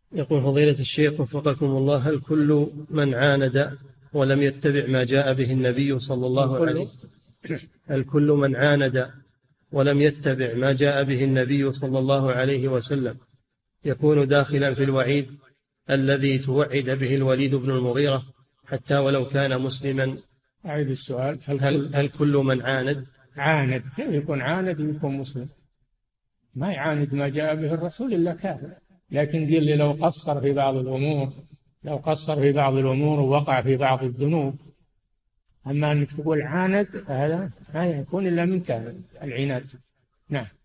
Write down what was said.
يقول فضيلة الشيخ وفقكم الله: هل كل من عاند ولم يتبع ما جاء به النبي صلى الله عليه هل كل من عاند ولم يتبع ما جاء به النبي صلى الله عليه وسلم يكون داخلا في الوعيد الذي توعد به الوليد بن المغيرة حتى ولو كان مسلما؟ أعيد السؤال. هل كل من عاند كيف يكون عاند يكون مسلم؟ ما يعاند ما جاء به الرسول إلا كافر. لكن قل لي لو قصر في بعض الأمور ووقع في بعض الذنوب. أما أنك تقول عاند هذا ما يكون إلا من كافر العناد. نعم.